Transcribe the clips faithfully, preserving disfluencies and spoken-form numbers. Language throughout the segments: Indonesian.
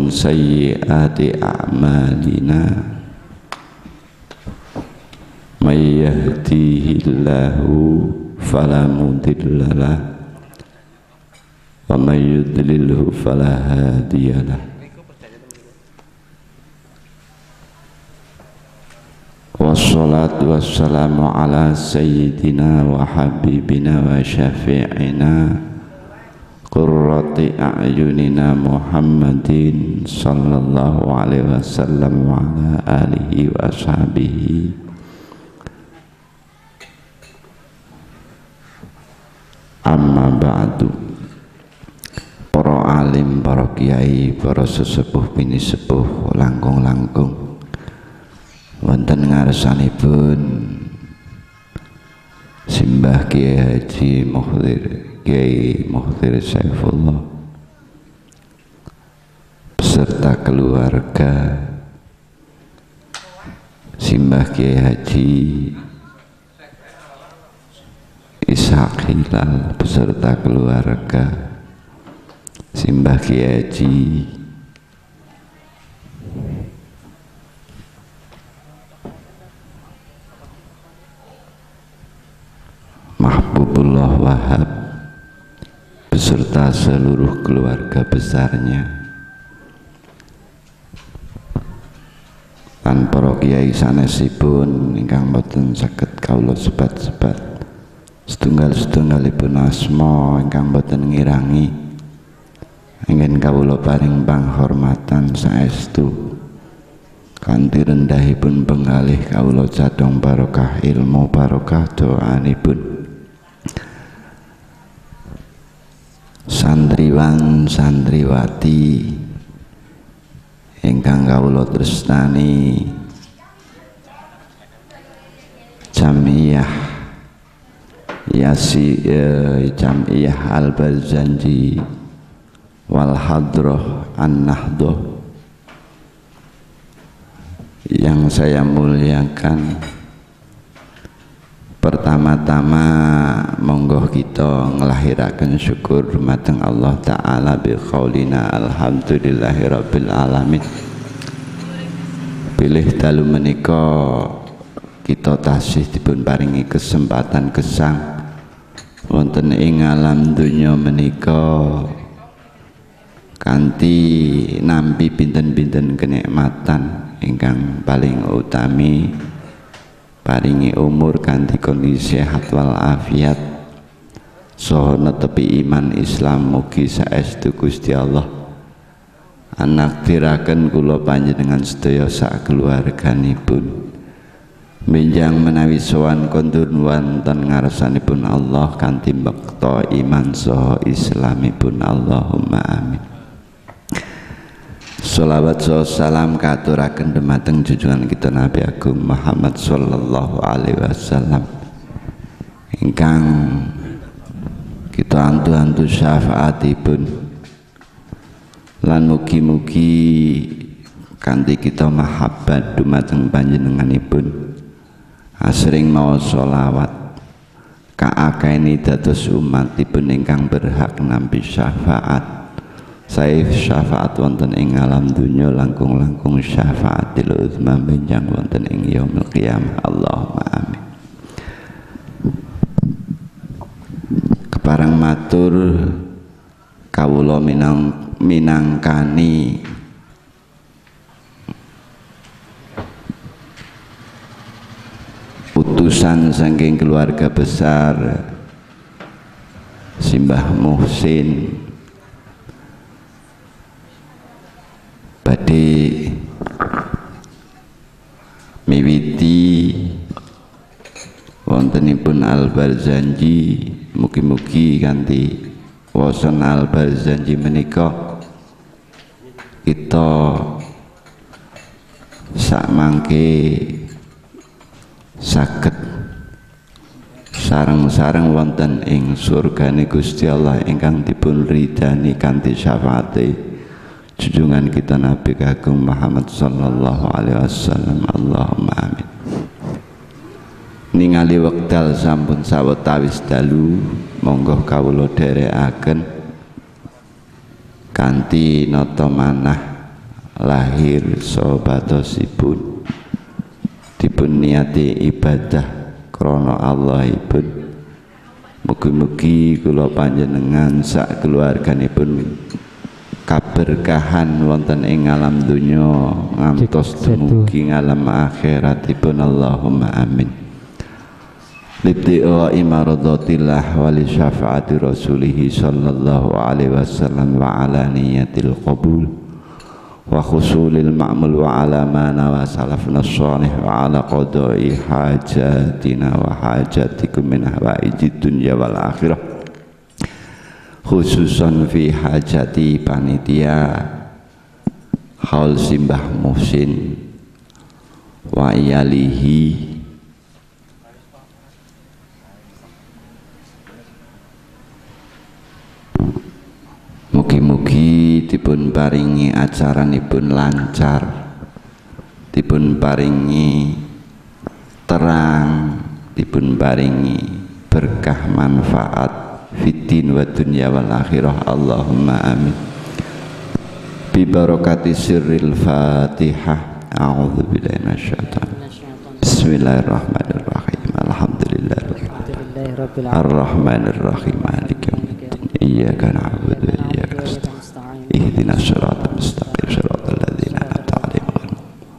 min sayyiati a'malina may yahdihillahu fala mudilla lahu wa may yudlilhu fala hadiya lahu. Wassalatu wassalamu ala sayyidina wa habibina wa syafi'ina qurrati a'yunina Muhammadin sallallahu alaihi wasallam wa ala alihi wa ashabihi. Amma ba'du. Para alim, para kiai, para sesepuh bini sepuh, langkung-langkung wonten ngarsanipun Simbah Kiai Haji Mukhtir Kiai Mukhtir Saifullah beserta keluarga, Simbah Kiai Haji Ishaq Hilal beserta keluarga, Simbah Kiai Haji Mahbubullah Wahab beserta seluruh keluarga besarnya, lan para kiai sanesipun ingkang boten saged kawula sebat-sebat, setunggal-setunggalipun asma ingkang boten ngirangi, ingin kawula paring panghormatan saestu kanthi rendahipun penggalih kawula cadhong barokah ilmu, barokah doanipun. Santriwan santriwati ingkang kawula tresnani, Jamiyah Yasi eh, Jamiyah Al-Barzanji wal Hadrah An-Nahdhah yang saya muliakan, pertama-tama monggo kita ngelahirakan syukur dumateng Allah Ta'ala bi qaulina alhamdulillahi rabbil alamin. Pilih dalu menika kita tasih dipun paringi kesempatan gesang wonten ing alam dunya menika kanthi nampi pinten-pinten kenikmatan ingkang paling utami, paringi umur kanthi kondisi sehat wal afiat saha netepi iman Islam. Mugi saestu Gusti Allah anakdiraken kula panjenengan sedaya sak keluarganipun benjang menawi sowan kondur wonten ngarsanipun Allah kanthi bekta iman saha Islamipun. Allahumma amin. Sholawat salam katuraken dumateng junjungan kita Nabi Agung Muhammad sallallahu alaihi wasallam ingkang kita antu-antu syafaatipun, lan mugi-mugi kanthi kita mahabbat dumateng panjenenganipun asring maos sholawat kaakeni dados umatipun ingkang berhak nampi syafaat. Saya syafaat wonten ing alam dunya, langkung-langkung syafaatil uzma benjang wonten ing yaumil qiyamah. Allahumma amin. Keparang matur kawula minang minangkani utusan saking keluarga besar Simbah Muhsin badhe miwiti wontenipun Al-Barzanji. Mugi-mugi kanthi wasan Al-Barzanji menika kita sakmangke saged sareng-sareng wonten ing surgane Gusti Allah ingkang dipun ridani kanthi syafaate junjungan kita Nabi Agung Muhammad sallallahu alaihi wasallam. Allahumma amin. Ningali wekdal sampun sawetawis dalu, monggo kawula dherekaken kanthi nata manah lahir sobatosipun dipun niati ibadah krana Allahipun. Mugi-mugi kula panjenengan sak keluarganipun kaberkahan wonten ing alam dunya ngantos dumugi alam akhiratipun. Allahumma amin. Libti'a imaradatillah wa li syafaati rasulih sallallahu alaihi wasallam wa ala niyatil qabul wa khusulil ma'mul wa ala ma nawa salafna shalih wa ala qada'i hajatina wa hajatikum min hawaijid dunya wal akhirah, khususan fi hajati panitia haul Simbah Muhsin wa iyalihi. Mugi-mugi dipun paringi acaranipun lancar, dipun paringi terang, dipun paringi berkah manfaat fiddin wa dunya wal akhirah. Allahumma amin. Bi barakati sirril Fatihah. A'udzu billahi minasyaitonir rajim. Bismillahirrahmanirrahim. Alhamdulillahirabbil alamin. Arrahmanir rahim. Maliki yaumiddin. Iyyaka na'budu wa iyyaka nasta'in. Ihdinas siratal mustaqim. Siratal ladzina an'amta 'alaihim.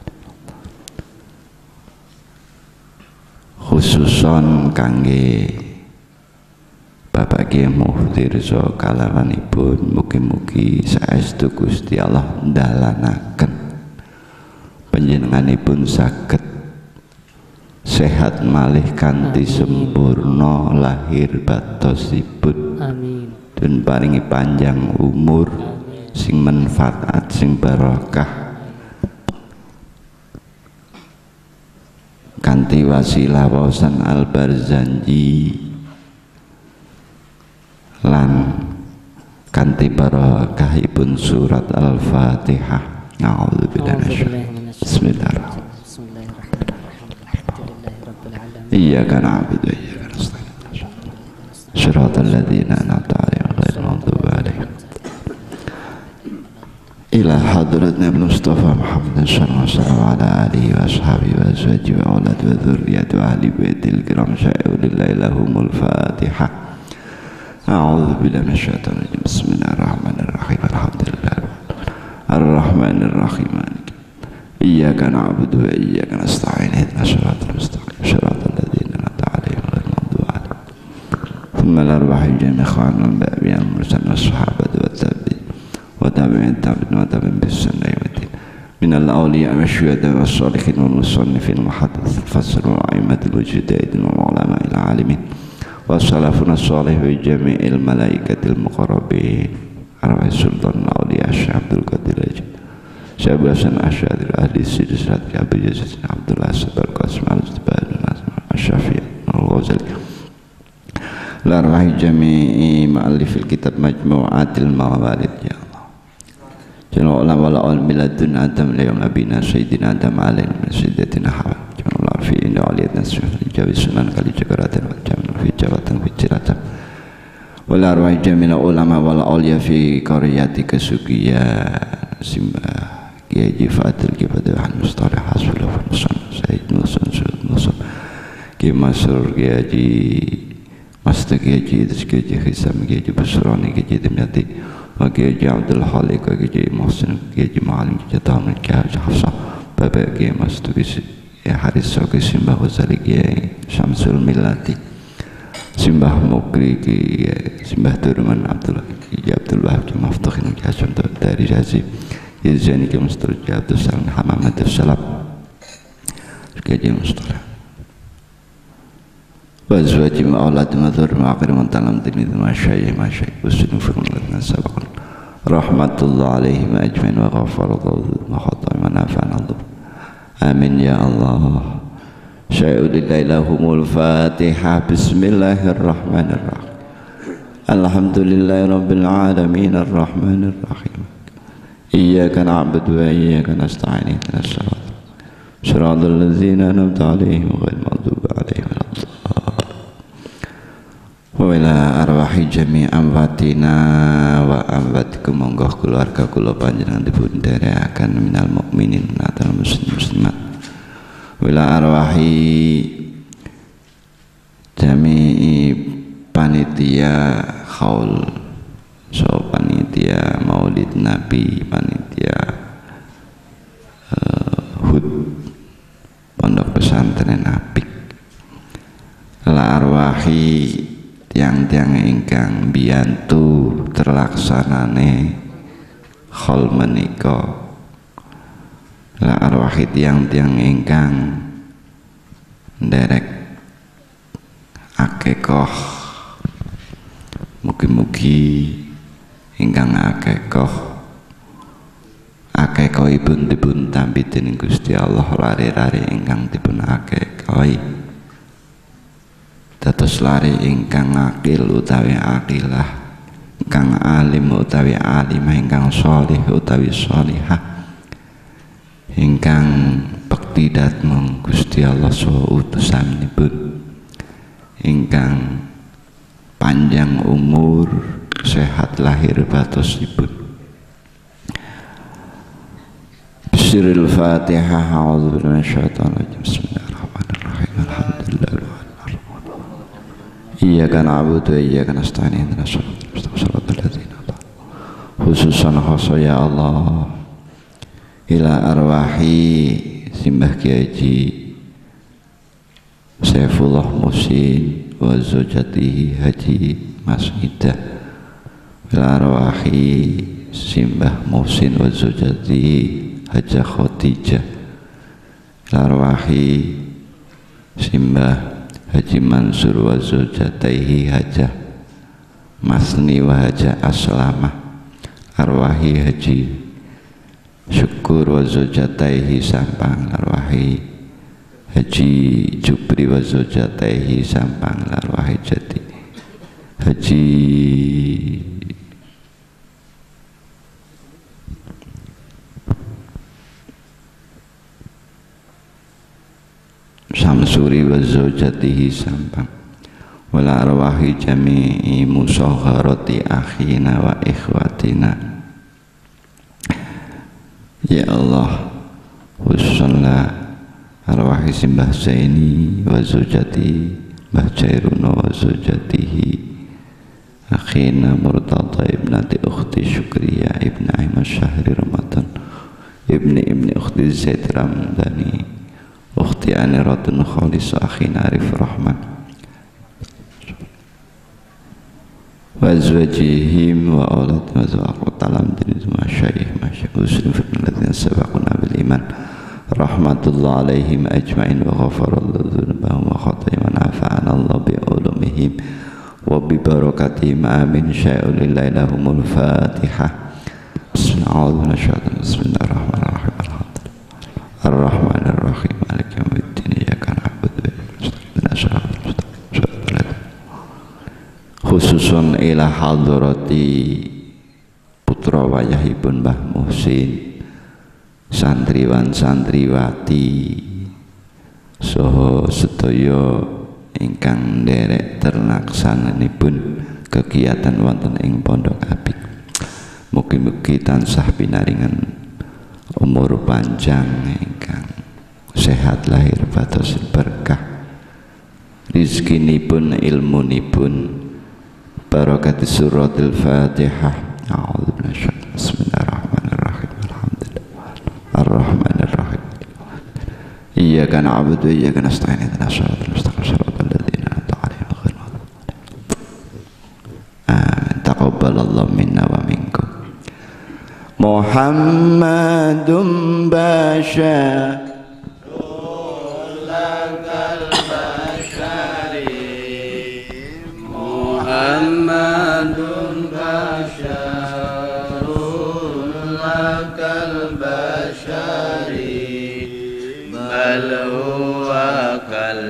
Khususon kangge Bapak Kiai Muhtirso kalawanipun, mugi-mugi saestu Gusti Allah ndalanaken panjenenganipun saged sehat malih kanthi sempurna lahir batosipun. Amin. Dan paringi panjang umur. Amin. Sing manfaat sing barokah kanthi wasilah waosan Al-Barzanji lan kanthi barokahipun surat Al-Fatihah. A'udzubillahi minasyaitonir rajim. Bismillahirrahmanirrahim. Iyyaka na'budu wa iyyaka nasta'in. Shiratal ladzina an'amta 'alaihim ghairil maghdubi 'alaihim. Ila hadrat Nabi Mustafa Muhammad sallallahu alaihi wasallam wa ala alihi wa ashabihi wa azwajihi wa aulad wa dzurriyyati wa ahli baitil kiram syai'ulillahi lahumul Fatihah. A'udzu billahi minasyaitonir rajim. Bismillahirrahmanirrahim. Alhamdulillah. Ar-Rahmanir Rahim. Iyyaka na'budu wa iyyaka nasta'in. Ihdinas siratal mustaqim. Siratal ladzina an'amta 'alaihim ghairil maghdubi 'alaihim. Thumma al-arwahi jami'an ikhwanul anbiya'i wal mursalin was sahabati wat tabi'in wa tabi'in tabi'in wa tabi'in bi ihsan ila yaumid min al-awliya wa syuhada was shalihin wal musannifin wa muhaddits al-fasl wa a'immatil mujtahidin wa ulama'il 'alimin wa salafun as-salih wa jami'il malaikatil muqarrabin arwah sultan awliya Syekh Abdul Qadir Syekh Hasan Asy'ari ahli silsilah Abi Yazid Abdullah Al-Qasim Al-Jabbar Asy-Syafi'i Al-Ghazali larwahi jami'i ma'alifil kitab majmu'atil mawalid ya Allah jalla ulama wala ul miladun adam la yawm nabina sayyidina adam alaihi min sayyidatina hawa jalla fi inda aliyatna jawi sunan kali jakaratan wal jamal fi jawatan fi jiratan wal arwahi jami'il ulama wal auliya fi qaryati kasugiya Simbah Kiai Fadil Kiai Fadil Mustarih Hasbullah Musan Said Musan Said Musan Kiai Masrur Kiai Master Kiai Kiai Hisam Kiai Basrani Kiai Dimyati Kiai Abdul Khaliq Kiai Muhsin Kiai Ma'alim Kiai Tamil Kiai Hafsah Bapak Kiai Master Kiai Haris Kiai Simbah Ghazali Kiai Syamsul Millati Simbah Mukri Kiai Simbah Turman Abdullah Kiai Abdul Wahab Kiai Maftakhin Kiai Hasan dari Jazi Yazani Kiai Mustafa Kiai Abdul Salam Hamamad Salam Kiai Mustafa Wazwaji ma'aulad madhur ma'akir mantalam tinid masyayih masyayih Usinu firmulatna sabakun Rahmatullah alaihim ajmain wa ghafaradhu wa khatam manafa'an Allah. Amin ya Allah. Syai'ulillahi lahumul Fatihah. Bismillahirrahmanirrahim. Alhamdulillahi rabbil alamin arrahmanir rahim. Iyyaka na'budu wa iyyaka nasta'in ihdinas siratal siratal ladzina an'amta 'alaihim ghairil maghdubi 'alaihim waladdallin. Wa ila ila arwahi jami amwatina wa amwatikum monggo keluarga kula panjenengan dipun derekaken minal mukminin atal muslim muslimat wila arwahi jami panitia haul so panitia maulid nabi panitia uh, hud pondok pesantren apik la arwahi tiang-tiang ingkang biyantu terlaksanane khol menika la arwahi tiang-tiang ingkang nderek akekah mugi-mugi ingkang akekah akekahipun dipun tampi dening Gusti Allah lare-lare ingkang dipun akekahi dados lari ingkang akil utawi akilah ingkang alim utawi alimah ingkang sholih utawi sholihah ingkang bekti dhateng Gusti Allah saha utusanipun ingkang panjang umur sehat lahir batosipun. Bismillahil Fatihah. A'udzu billahi minasyaitonir rajim. Bismillahirrahmanirrahim. Alhamdulillah. Iyyaka na'budu wa iyyaka nasta'in ihdinas siratal ladzina khususan khasa ya Allah ila arwahi simbah Kiai Saifullah Musin wa zaujatihi Haji Mas Ida ila arwahi simbah Musin wa zaujatihi Hajah Khadijah ila arwahi simbah Haji Mansur wa zaujataihi Hajah Masni wa Hajah Aslamah arwahi Haji Syukur wa zaujataihi Sampang arwahi Haji Jupri wa zaujataihi Sampang arwahi Jati Haji Samsuri wa zaujatihi Sampang wala arwahi jami'i musahharati akhina wa ikhwatina ya Allah khususnya arwahi simbah Zaini wa zaujati Mbah Jairuna wa zaujatihi akhina Murtada ibnati ukhti Syukriyah ibn Ahmad Syahri Ramadan ibni ibni ukhti Zaid Ramdhani ukhti aniratun khalis akhina Arif Rahman wa azwajihim wa aulad wa zawaqut alam dini masyayikh masyayikh muslim fitnal ladzina sabaquna bil iman rahmatullah alaihim ajma'in wa ghafarallahu dzunubahum wa khatayhim wa nafa'ana Allah bi ulumihim wa bi barakatihim amin syai'ulillahi lahumul fatihah bismillahirrahmanirrahim bismillahirrahmanirrahim ar-rahmanirrahim maliki yaumiddin iyyaka na'budu wa iyyaka nasta'in khususun ila hadrati putra wayahipun Mbah Muhsin santriwan santriwati saha sedaya ingkang nderek terlaksananipun kegiatan wonten ing pondok apik mugi-mugi tansah pinaringan umur panjang ingkang sehat lahir batin berkah rizkinipun ilmunipun barakati suratul Fatihah. A'udzu billahi bismillahirrahmanirrahim alhamdulillah arrahmanirrahim iyyaka na'budu wa iyyaka nasta'in ihdinas siratal mustaqim siratal ladzina an'amta 'alaihim ghairil maghdubi 'alaihim amin taqabbalallahu minna wa minkum Muhammadun Bashar Muhammadun basyarun lakal basyari bal huwa kal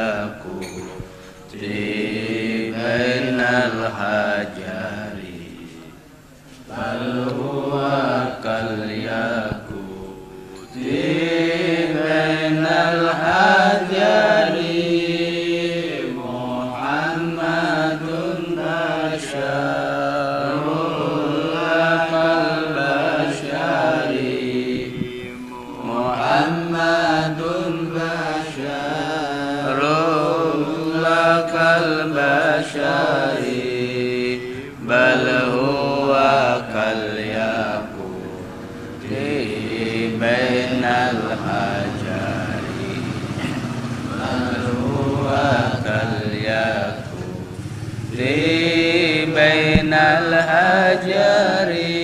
yaquti bainal hajari bal huwa kal yaquti bainal hajari Muhammadun bainal hajari